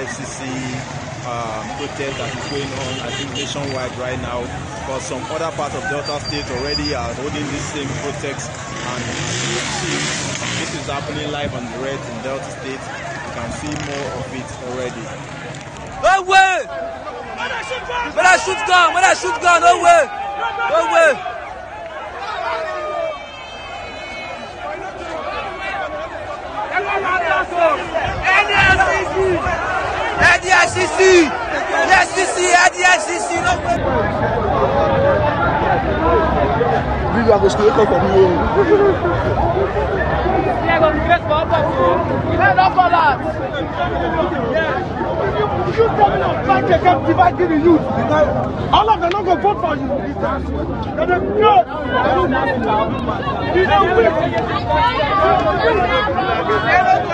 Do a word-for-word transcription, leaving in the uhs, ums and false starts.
C C um, protest that is going on, I think, nationwide right now. But some other parts of Delta State already are holding this same protest, and as you can see, this is happening live on the red in Delta State. You can see more of it already. No way! When I shoot gun, when I shoot gun, no way! No way! EndEFCC! Yes, C C, EndEFCC, no way! We are going to stay for you. Yeah, go to get for us. Let up for that. You tell me not fight against dividing the youth. All of them not going to vote for you. They're the good. You don't win.